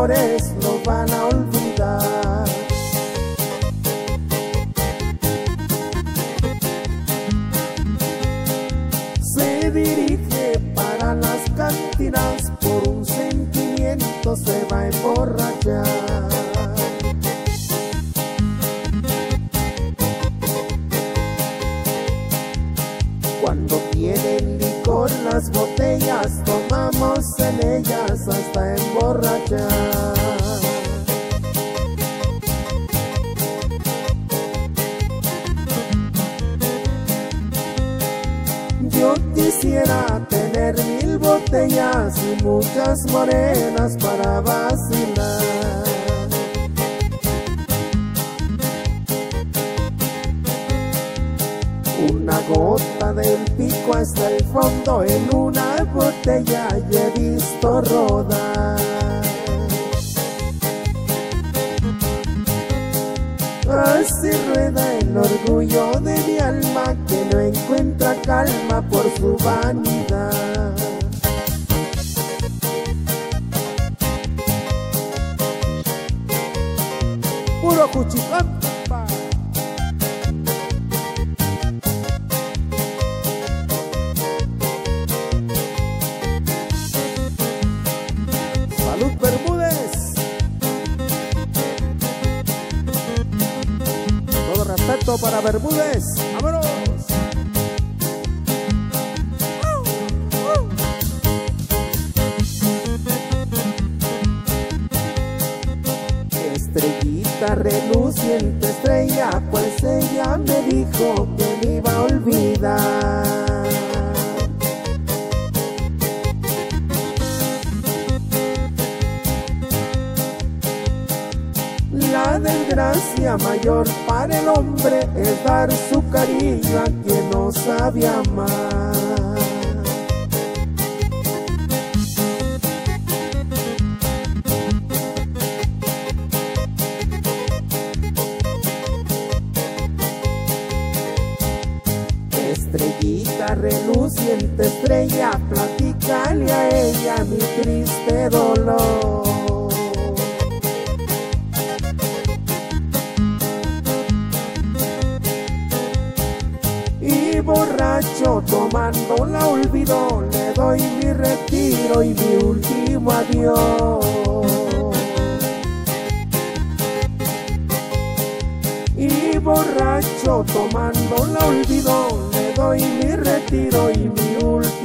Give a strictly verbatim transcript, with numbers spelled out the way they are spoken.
errores lo van a olvidar. Se dirige para las cantinas, por un sentimiento se va a emborrachar. Cuando tienen licor las botellas, tomamos en ellas hasta emborrachar. Yo quisiera tener mil botellas y muchas morenas para vacilar. Una gota del pico hasta el fondo en una botella y he visto rodar. Así rueda el orgullo de mi alma, que no encuentra calma por su vanidad. Puro cuchicán, papá. Salud, Bermúdez. Todo respeto para Bermúdez. ¡Vámonos! Estrellita reluciente, estrella, pues ella me dijo que me iba a olvidar. La desgracia mayor para el hombre es dar su cariño a quien no sabe amar. Estrellita reluciente, estrella, platícale a ella mi triste dolor. Y borracho tomando la olvido, le doy mi retiro y mi último adiós. Y borracho tomando la olvido, le doy mi retiro y mi último